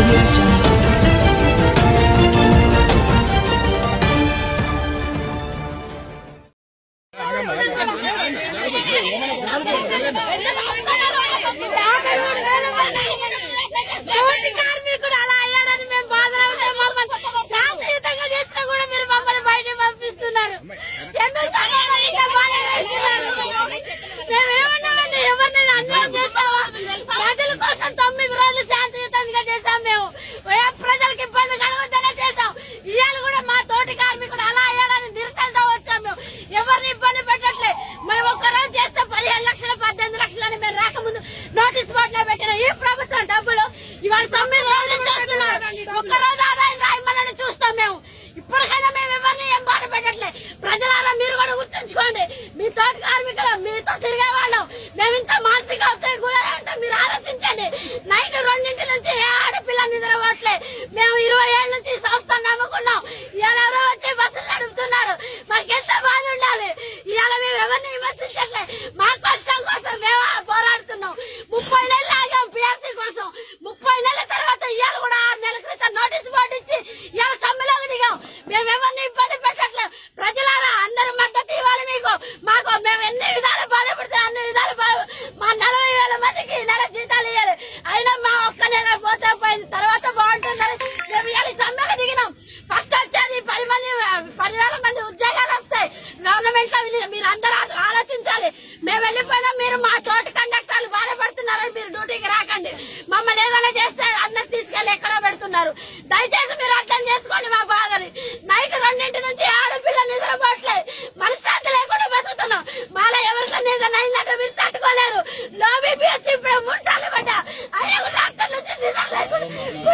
దయచేసి మీరు అర్థం చేసుకోండి మా బాధని. నైట్ 2 నుంచి ఆడపిల్ల నిద్రపోట్లే, మనశ్శాంతి లేకుండా బతుకుతున్నాం. మాలో ఎవరికన్నా ఏదైనా అయిందంటే మీరు తట్టుకోలేరు. లో బీపీ వచ్చి ఇప్పుడు 3 సార్లు పడ్డా, అయినా కూడా డాక్టర్ నుంచి నిద్ర లేకుండా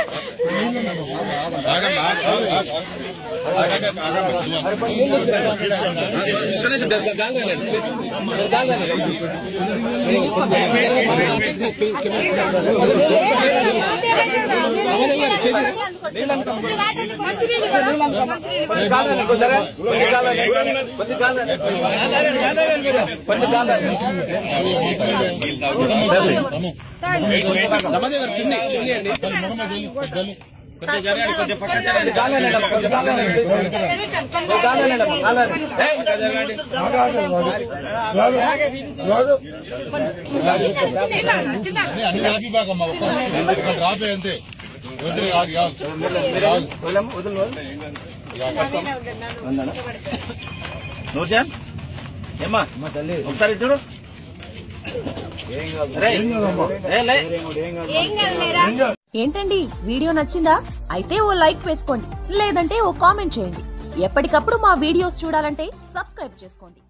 అంతే నూర్జాన్ ఏమ్మా ఒకసారి చూడు. ఏంటండి వీడియో నచ్చిందా? అయితే ఓ లైక్ వేసుకోండి, లేదంటే ఓ కామెంట్ చేయండి. ఎప్పటికప్పుడు మా వీడియోస్ చూడాలంటే సబ్స్క్రైబ్ చేసుకోండి.